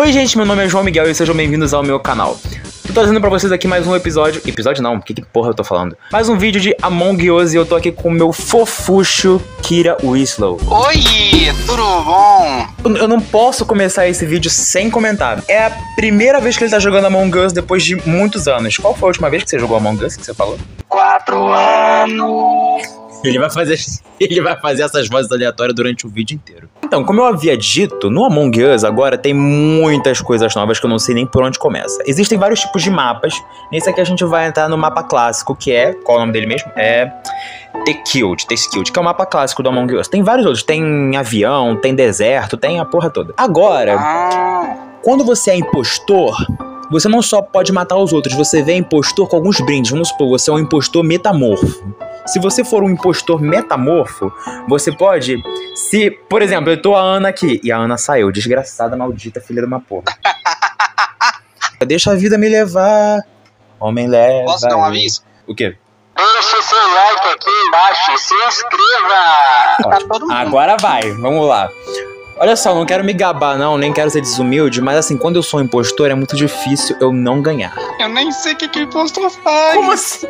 Oi gente, meu nome é João Miguel e sejam bem-vindos ao meu canal. Tô trazendo pra vocês aqui mais um episódio... Episódio não, que porra eu tô falando? Mais um vídeo de Among Us e eu tô aqui com o meu fofucho Kira Winslow. Oi, tudo bom? Eu não posso começar esse vídeo sem comentar. É a primeira vez que ele tá jogando Among Us depois de muitos anos. Qual foi a última vez que você jogou Among Us que você falou? 4 anos. Ele vai fazer essas vozes aleatórias durante o vídeo inteiro. Então, como eu havia dito, no Among Us agora tem muitas coisas novas que eu não sei nem por onde começa. Existem vários tipos de mapas. Nesse aqui a gente vai entrar no mapa clássico, que é... Qual é o nome dele mesmo? É... The Skilled, que é o mapa clássico do Among Us. Tem vários outros. Tem avião, tem deserto, tem a porra toda. Agora, quando você é impostor... Você não só pode matar os outros, você vê impostor com alguns brindes. Vamos supor, você é um impostor metamorfo. Se você for um impostor metamorfo, você pode... Se, por exemplo, eu tô a Ana aqui, e a Ana saiu, desgraçada, maldita, filha de uma porra. Deixa a vida me levar, homem leva... Posso dar um aviso? O quê? Deixe seu like aqui embaixo, se inscreva! Tá todo mundo. Agora vai, vamos lá. Olha só, não quero me gabar não, nem quero ser desumilde, mas assim, quando eu sou um impostor é muito difícil eu não ganhar. Eu nem sei o que o impostor faz. Como assim?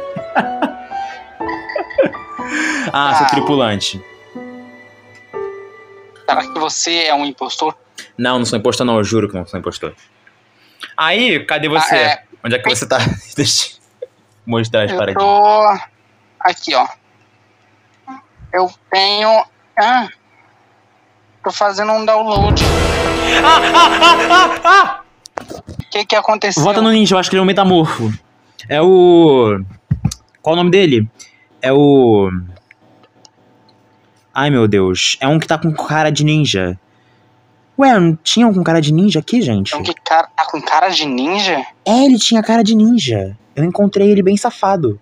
Sou tripulante. Será que você é um impostor? Não sou impostor não, eu juro que não sou impostor. Aí, cadê você? Onde é que você tá? Deixa eu mostrar as paradinhas. Eu tô... Aqui, ó. Eu tenho... Tô fazendo um download. O que aconteceu? Volta no ninja, eu acho que ele é um metamorfo. É o... Qual o nome dele? É o... Ai, meu Deus. É um que tá com cara de ninja. Ué, não tinha um com cara de ninja aqui, gente? É um que tá com cara de ninja? É, ele tinha cara de ninja. Eu encontrei ele bem safado.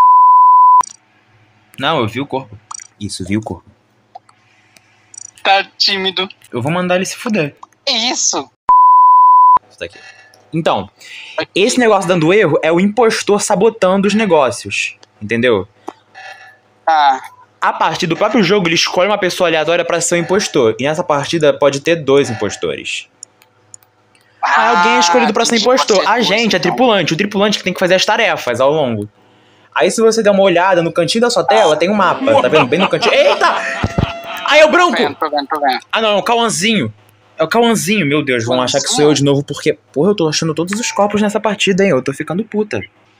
Não, eu vi o corpo. Isso, vi o corpo. Tá tímido. Eu vou mandar ele se fuder. É isso. Isso daqui. Então, esse negócio dando erro é o impostor sabotando os negócios. Entendeu? A partir do próprio jogo, ele escolhe uma pessoa aleatória pra ser o impostor. E nessa partida pode ter 2 impostores. Alguém é escolhido pra ser impostor. A gente é tripulante. O tripulante que tem que fazer as tarefas ao longo. Aí se você der uma olhada no cantinho da sua tela, tem um mapa. Tá vendo? Bem no cantinho. Eita! Aí é o branco! Tô vendo. Não, é o Cauãzinho. É o Cauãzinho, meu Deus. Vão achar que sou eu de novo porque... Porra, eu tô achando todos os copos nessa partida, hein? Eu tô ficando puta.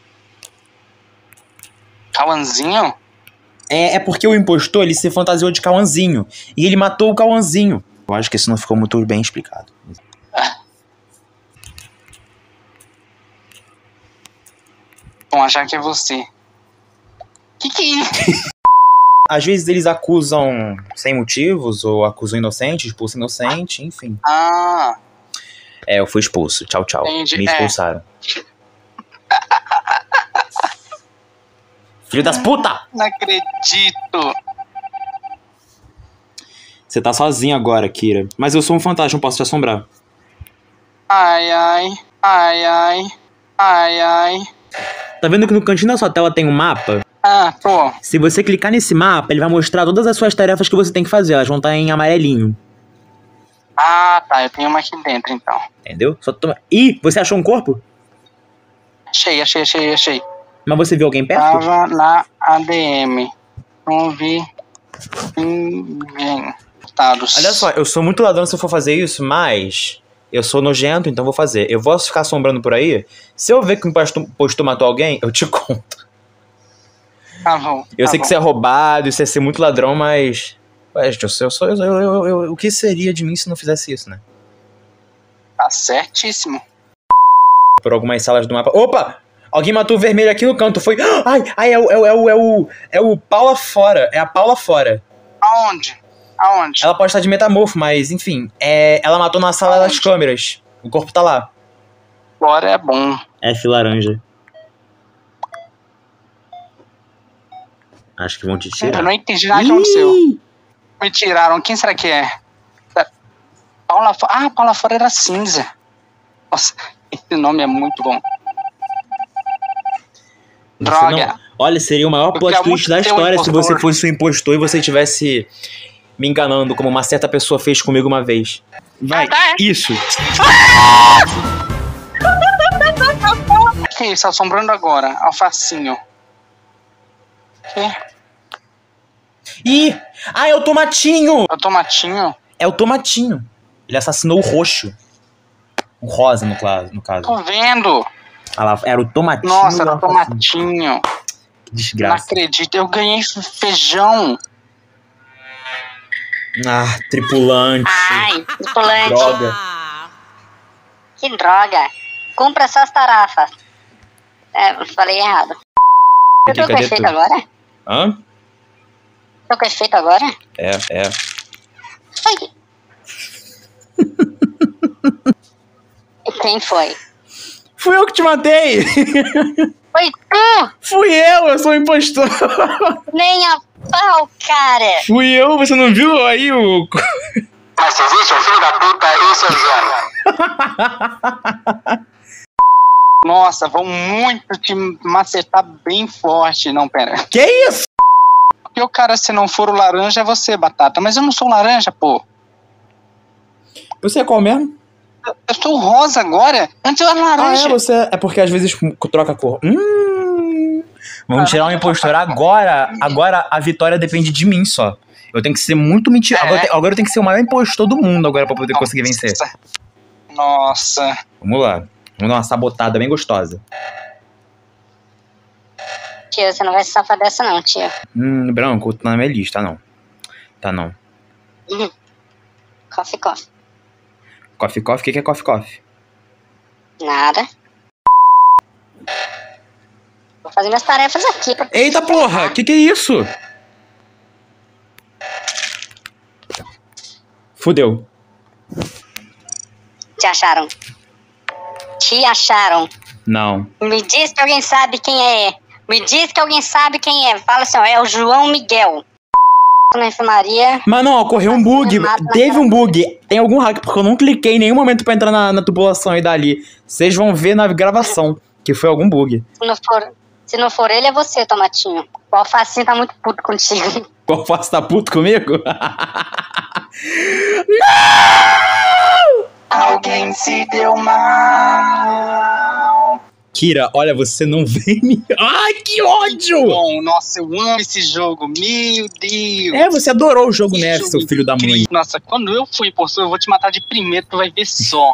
Cauãzinho? É porque o impostor, ele se fantasiou de Cauãzinho. E ele matou o Cauãzinho. Eu acho que isso não ficou muito bem explicado. Vão achar que é você. Que é isso? Às vezes eles acusam sem motivos, ou acusam inocente, expulsam inocente, enfim. Eu fui expulso. Tchau. Entendi. Me expulsaram. Filho das puta! Não acredito. Você tá sozinho agora, Kira. Mas eu sou um fantasma, posso te assombrar. Ai. Tá vendo que no cantinho da sua tela tem um mapa? Tô. Se você clicar nesse mapa, ele vai mostrar todas as suas tarefas que você tem que fazer. Elas vão estar em amarelinho. Tá. Eu tenho uma aqui dentro, então. Entendeu? Só toma... Ih, você achou um corpo? Achei. Mas você viu alguém perto? Tava na ADM. Não vi ninguém. Olha só, eu sou muito ladrão se eu for fazer isso, mas... Eu sou nojento, então vou fazer. Eu vou ficar assombrando por aí. Se eu ver que o impostor matou alguém, eu te conto. Tá bom. Eu sei que isso é roubado, isso é ser muito ladrão, mas... Ué, gente, o que seria de mim se não fizesse isso, né? Tá certíssimo. Por algumas salas do mapa... Opa! Alguém matou o vermelho aqui no canto, foi... Ai, é o Paula Fora. É a Paula Fora. Aonde? Ela pode estar de metamorfo, mas, enfim... Ela matou na sala das câmeras. O corpo tá lá. Agora é bom. F laranja. Acho que vão te tirar. Eu não entendi nada que aconteceu. Me tiraram. Quem será que é? Paula Fora era cinza. Nossa, esse nome é muito bom. Droga. Olha, seria o maior plot twist da história se você fosse um impostor e você tivesse me enganando como uma certa pessoa fez comigo uma vez. Vai, isso. Que isso, assombrando agora? Alfacinho. Que? Ih! Ah, é o Tomatinho! É o Tomatinho? É o Tomatinho. Ele assassinou o roxo. O rosa, no caso. Tô vendo. Ah lá, era o Tomatinho. Nossa, era o Tomatinho. Que desgraça. Não acredito, eu ganhei feijão. Ah, tripulante. Ai, tripulante. Droga. Que droga. Cumpra suas tarefas. Falei errado. Eu tô com Cadê efeito tu? agora? Hã? Tô com efeito agora? É. Ai. Quem foi? Fui eu que te matei! Foi tu! Fui eu sou um impostor! Nem a pau, cara! Fui eu, você não viu aí o... Mas se existe um filho da puta, esse é o Zé. Nossa, vão muito te macetar bem forte. Não, pera. Que isso? Porque o cara, se não for o laranja, é você, Batata. Mas eu não sou laranja, pô. Você é qual mesmo? Eu sou o rosa agora. Antes eu era laranja. Você... É porque às vezes troca a cor. Vamos tirar um impostor agora. Agora a vitória depende de mim só. Eu tenho que ser muito mentiroso. Agora eu tenho que ser o maior impostor do mundo agora pra poder conseguir vencer. Nossa. Vamos lá. Vamos dar uma sabotada bem gostosa. Tio, você não vai se safar dessa não, tio. Branco, tá na minha lista, não. Tá não. Coffee. Coffee? O que é coffee? Nada. Vou fazer minhas tarefas aqui. Eita porra, que é isso? Fudeu. Te acharam? Não. Me diz que alguém sabe quem é. Fala assim, ó, é o João Miguel. Na enfermaria. Mas não, ocorreu um bug. Teve um bug. Tem algum hack, porque eu não cliquei em nenhum momento pra entrar na tubulação e dali. Vocês vão ver na gravação que foi algum bug. Se não for ele, é você, Tomatinho. O Alfacinho tá muito puto contigo. O Alface tá puto comigo? Alguém se deu mal. Kira, olha, você não vem me... Ai, que ódio! Bom, nossa, eu amo esse jogo. Meu Deus. É, você adorou o jogo, né, seu filho da mãe? Nossa, quando eu fui impostor, eu vou te matar de primeiro, tu vai ver só.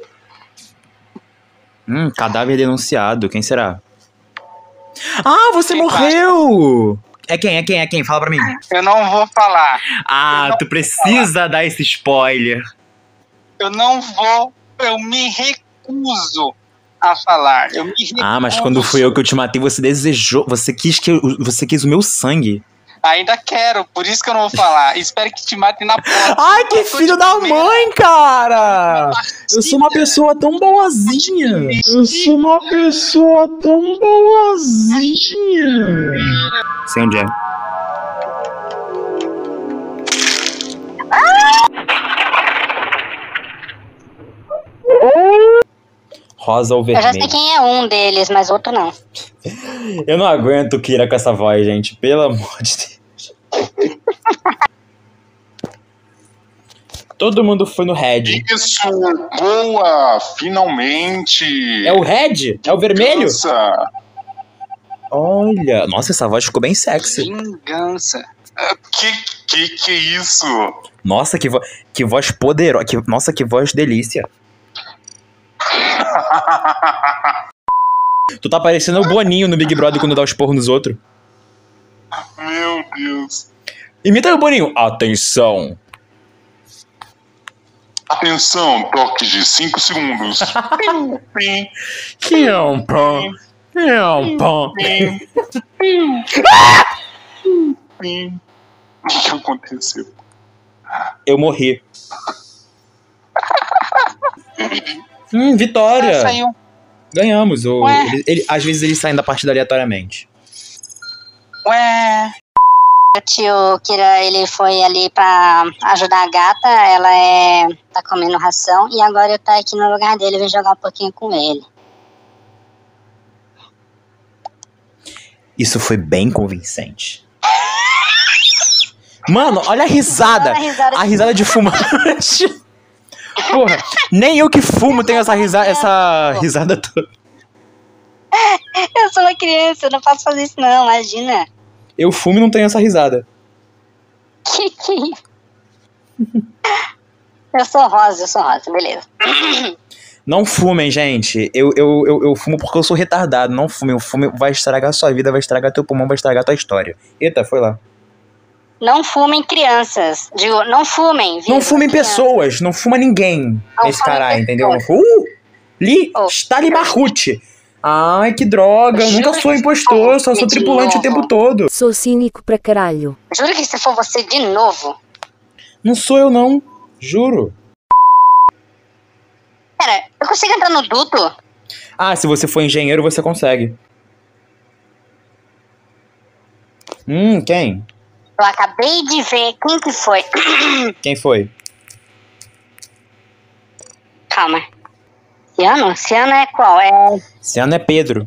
Cadáver denunciado. Quem será? Ah, você Quem morreu! É quem? Fala pra mim. Eu não vou falar. Ah, tu precisa dar esse spoiler. Eu não vou. Eu me recuso a falar. Eu me recuso. Ah, mas quando fui eu que eu te matei, você desejou. Você quis o meu sangue. Ainda quero, por isso que eu não vou falar. Espero que te matem na porta. Ai, que filho da mãe, cara! Eu sou uma pessoa tão boazinha. Sei onde é. Rosa ou vermelho? Eu já sei quem é um deles, mas outro não. Eu não aguento Kira com essa voz, gente. Pelo amor de Deus. Todo mundo foi no Red. Isso, boa! Finalmente! É o Red? É o vermelho? Nossa! Olha. Nossa, essa voz ficou bem sexy. Vingança. Que é isso? Nossa, que voz poderosa. Nossa, que voz delícia. Tu tá parecendo o Boninho no Big Brother quando dá os porros nos outros. Meu Deus! Imita o Boninho. Atenção. Atenção, toque de 5 segundos. Pim, pim, Que é um pão. É um pão. pim, pim. O que aconteceu? Eu morri. Vitória. Saiu. Ganhamos. Ué. Às vezes eles saem da partida aleatoriamente. Ué. O tio Kira, ele foi ali pra ajudar a gata, ela tá comendo ração, e agora eu tô aqui no lugar dele, vim jogar um pouquinho com ele. Isso foi bem convincente. Mano, olha a risada. A risada de fumante. Porra, nem eu que fumo tenho essa risada toda. Eu sou uma criança, eu não posso fazer isso não, imagina. Eu fumo e não tenho essa risada. Que Eu sou rosa, beleza. Não fumem, gente. Eu fumo porque eu sou retardado. Não fumem. O fumo vai estragar a sua vida, vai estragar teu pulmão, vai estragar tua história. Eita, foi lá. Não fumem crianças. Digo, não fumem. Não fumem pessoas. Não fuma ninguém nesse caralho, entendeu? Está ali Marrute. Ai, que droga. Eu nunca sou impostor. Eu só sou tripulante o tempo todo. Sou cínico pra caralho. Juro que se for você de novo... Não sou eu, não. Juro. Pera, eu consigo entrar no duto? Ah, se você for engenheiro, você consegue. Quem? Eu acabei de ver quem que foi. Quem foi? Calma. Ciano? Ciano é qual? Ciano é Pedro.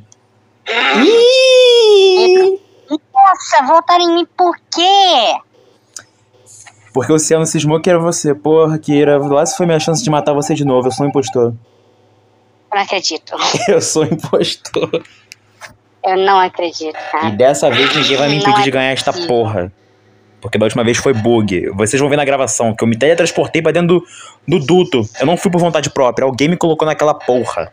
Pedro. Nossa, voltaram em mim por quê? Porque o Ciano cismou que era você. Porra, Kira. Lá se foi minha chance de matar você de novo. Eu sou um impostor. Eu não acredito. Eu sou impostor. Eu não acredito, tá? E dessa vez ninguém vai me impedir de ganhar esta porra. Porque da última vez foi bug. Vocês vão ver na gravação que eu me teletransportei pra dentro do duto. Eu não fui por vontade própria. Alguém me colocou naquela porra.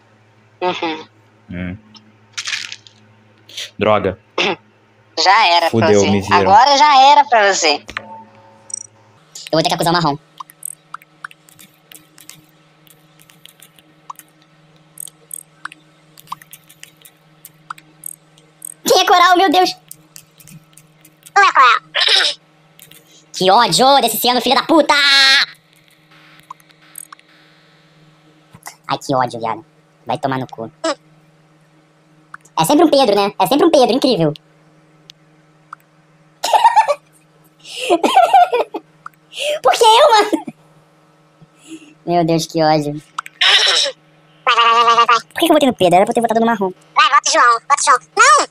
Droga. Já era Fudeu, pra me você. viram. Agora já era pra você. Eu vou ter que acusar o marrom. Quem é Coral, meu Deus? Não é Coral. Que ódio desse Ciano, filho da puta! Ai, que ódio, viado. Vai tomar no cu. É sempre um Pedro, né? É sempre um Pedro, incrível. Por que eu, mano? Meu Deus, que ódio. Por que eu votei no Pedro? Era pra eu ter votado no marrom. Vai, vota João. Não!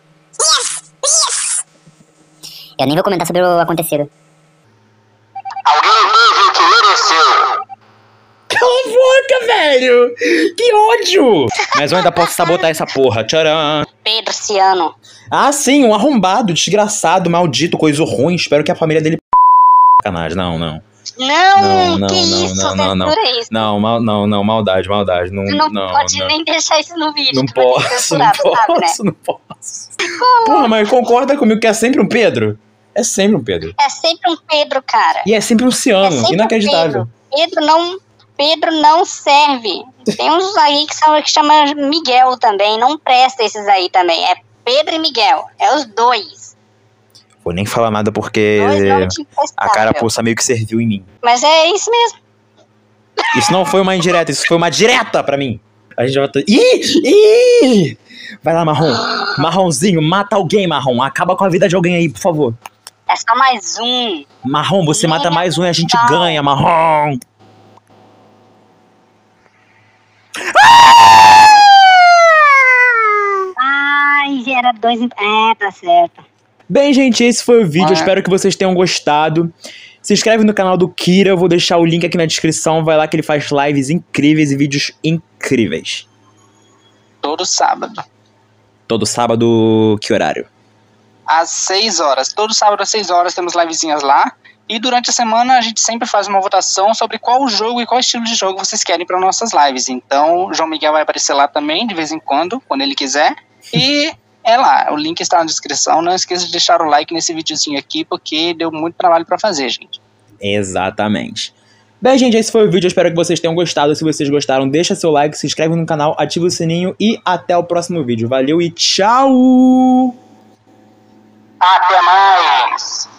Yes! Eu nem vou comentar sobre o acontecido. Alguém mesmo que mereceu. Cala a boca, velho! Que ódio! Mas eu ainda posso sabotar essa porra. Tcharam! Pedro Ciano. Ah, sim, um arrombado, desgraçado, maldito, coisa ruim. Espero que a família dele... Sacanagem, não. Não, Não, que não, isso? não, não, não. Censura isso. Não, maldade. Você não pode nem deixar isso no vídeo. Não que vai ter posso, censurado, sabe, né? não posso. Porra, mas concorda comigo que é sempre um Pedro? É sempre um Pedro. É sempre um Pedro, cara. E é sempre um Ciano, sempre inacreditável. Um Pedro não serve. Tem uns aí que chama Miguel também. Não presta esses aí também. É Pedro e Miguel. É os dois. Vou nem falar nada porque a carapuça meio que serviu em mim. Mas é isso mesmo. Isso não foi uma indireta, isso foi uma direta pra mim. A gente vai... Ih! Vai lá, Marrom. Marronzinho, mata alguém, Marrom. Acaba com a vida de alguém aí, por favor. É só mais um. Marrom, você mata mais um e a gente ganha, Marrom. Ai, era dois... É, tá certo. Bem, gente, esse foi o vídeo. Espero que vocês tenham gostado. Se inscreve no canal do Kira. Eu vou deixar o link aqui na descrição. Vai lá que ele faz lives incríveis e vídeos incríveis. Todo sábado. Todo sábado, que horário? Às 6 horas. Todo sábado às 6 horas temos livezinhas lá. E durante a semana a gente sempre faz uma votação sobre qual jogo e qual estilo de jogo vocês querem para nossas lives. Então o João Miguel vai aparecer lá também, de vez em quando ele quiser. E é lá, o link está na descrição. Não esqueça de deixar o like nesse videozinho aqui, porque deu muito trabalho para fazer, gente. Exatamente. Bem, gente, esse foi o vídeo. Eu espero que vocês tenham gostado. Se vocês gostaram, deixa seu like, se inscreve no canal, ativa o sininho e até o próximo vídeo. Valeu e tchau! Até mais!